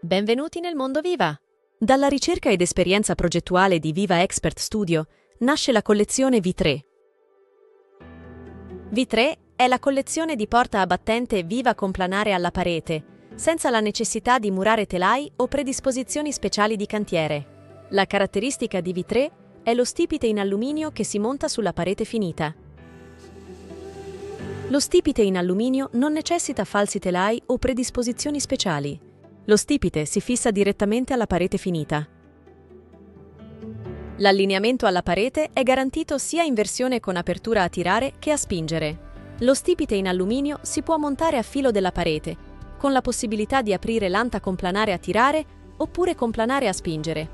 Benvenuti nel mondo Viva! Dalla ricerca ed esperienza progettuale di Viva Expert Studio nasce la collezione V3. V3 è la collezione di porta a battente viva complanare alla parete, senza la necessità di murare telai o predisposizioni speciali di cantiere. La caratteristica di V3 è lo stipite in alluminio che si monta sulla parete finita. Lo stipite in alluminio non necessita falsi telai o predisposizioni speciali. Lo stipite si fissa direttamente alla parete finita. L'allineamento alla parete è garantito sia in versione con apertura a tirare che a spingere. Lo stipite in alluminio si può montare a filo della parete, con la possibilità di aprire l'anta complanare a tirare oppure complanare a spingere.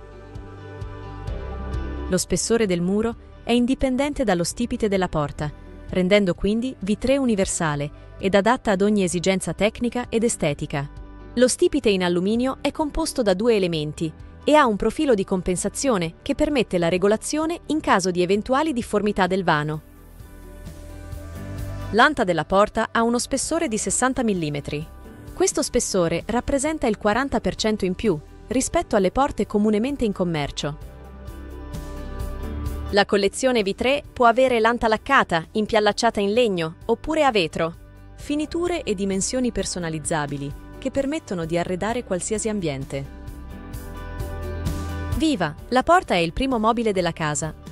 Lo spessore del muro è indipendente dallo stipite della porta, rendendo quindi V3 universale ed adatta ad ogni esigenza tecnica ed estetica. Lo stipite in alluminio è composto da due elementi e ha un profilo di compensazione che permette la regolazione in caso di eventuali difformità del vano. L'anta della porta ha uno spessore di 60 mm. Questo spessore rappresenta il 40% in più rispetto alle porte comunemente in commercio. La collezione V3 può avere l'anta laccata, impiallacciata in legno oppure a vetro, finiture e dimensioni personalizzabili che permettono di arredare qualsiasi ambiente. Viva! La porta è il primo mobile della casa